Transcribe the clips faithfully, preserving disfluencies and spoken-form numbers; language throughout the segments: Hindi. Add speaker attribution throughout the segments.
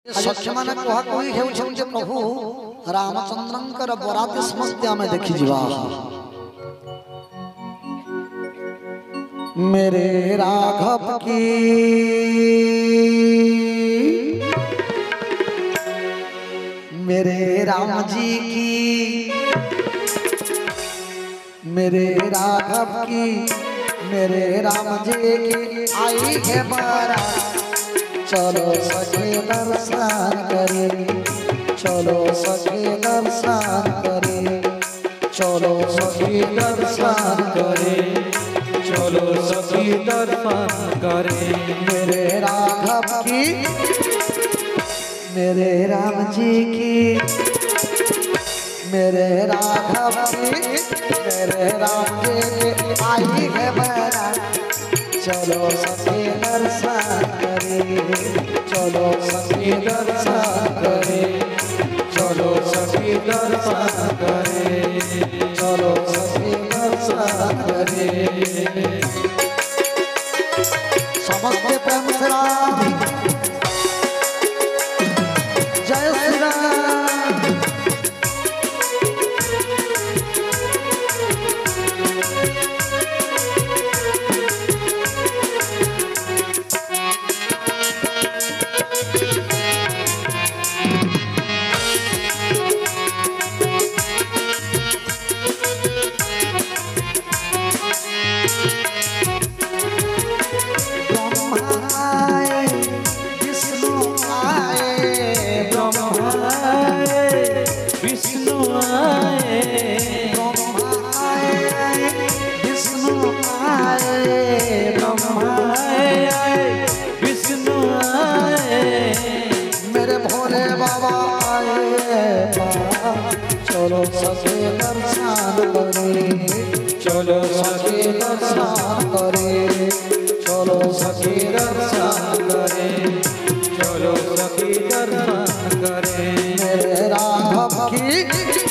Speaker 1: सख्य माने कहा कोई हेउछन जे प्रभु रामचंद्रंकर बराती समस्ते आमे देखि जीवा मेरे राघव की मेरे राम जी की मेरे राघव की मेरे राम जी की आई है बारात चलो सखे दर्शन करे चलो सखे दर्शन करे चलो सखे दर्शन करे
Speaker 2: चलो सखी दर्शन करे
Speaker 1: मेरे राघव की मेरे राम जी की मेरे राघव की मेरे राम जी की आई है बारात चलो सखी दर्शन करे चलो सखी दर्शन करे
Speaker 2: चलो सखी दर्शन करे
Speaker 1: चलो सखी दर्शन करे समस्त प्रेम से राम जय श्री राम चलो सखे दर्शन करे
Speaker 2: चलो सखी
Speaker 1: दर्शन करे चलो सखे दर्शन करे
Speaker 2: चलो सखी दर्शन करे
Speaker 1: मेरे राघव की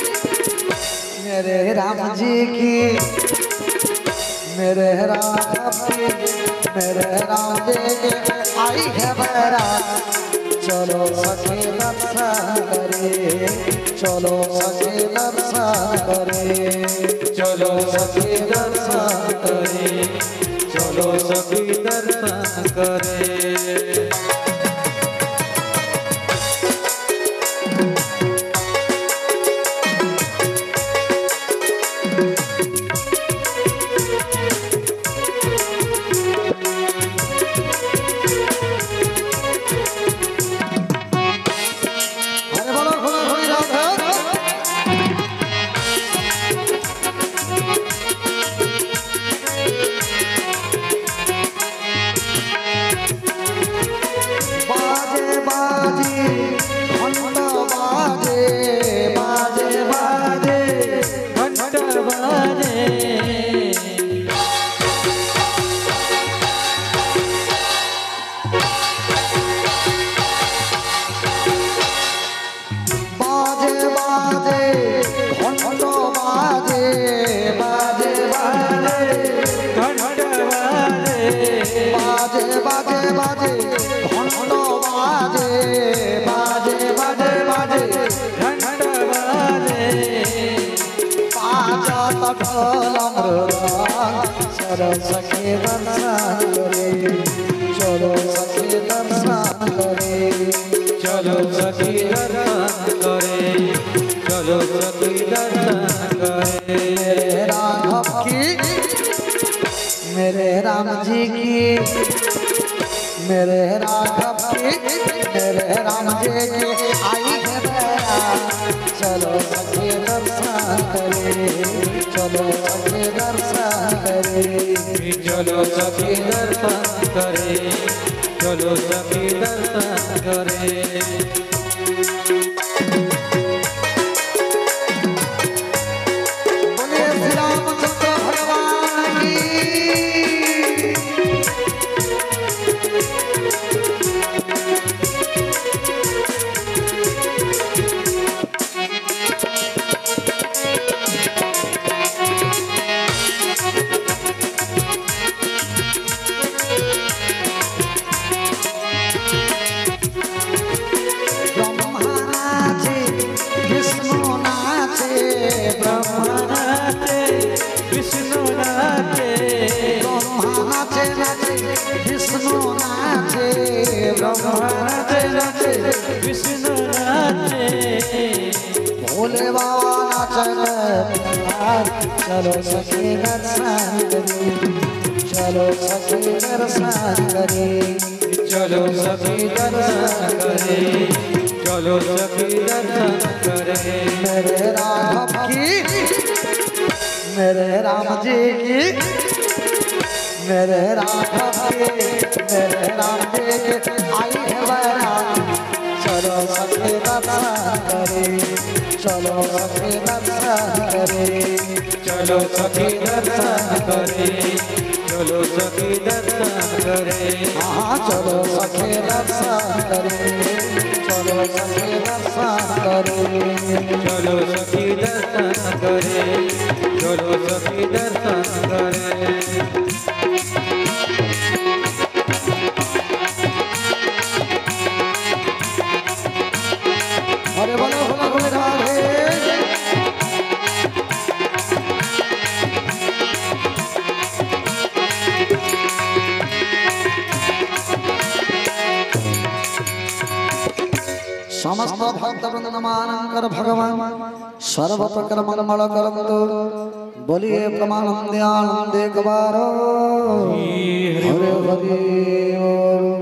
Speaker 1: मेरे राम जी की मेरे राघव की मेरे राम जी की आई है बारात चलो सखे दर्शन करे चलो सखे दर्शन करे
Speaker 2: चलो सखी दर्शन करे चलो सखी दर्शन करे चलो सखे दर्शन करे चलो सखे दर्शन करे चलो सखी दर्शन करे चलो सखी दर्शन करे
Speaker 1: मेरे राघव की मेरे राम जी की मेरे राघव की मेरे राम जी की आई है बारात चलो सखे दर्शन करे चलो सखे दर्शन करे
Speaker 2: चलो सखी दर्शन करे चलो सखी दर्शन करे नाचे विष्णु नाचे
Speaker 1: भोले बाबा नाचे चलो सखी दर्शन करे चलो सखी दर्शन करे
Speaker 2: चलो सखी दर्शन करे चलो सखी दर्शन करे
Speaker 1: मेरे राघव की मेरे राम जी की मेरे राघव की मेरे राम जी की आई है बहरान चलो सखी दर्शन करे चलो सखी दर्शन करे
Speaker 2: चलो सखी दर्शन करे चलो सखी दर्शन करे
Speaker 1: हाँ चलो सखी दर्शन करे चलो सखी दर्शन करे
Speaker 2: चलो सखी दर्शन करे चलो सखी दर्शन करे
Speaker 1: अरे बोलो बोलो बोलो राधे समस्त भक्त वृंदमानंकर भगवान सर्व प्रकार मंगल करंतु बोलिए प्रमानंदे आनंदे कबारो हरे हरे बोल।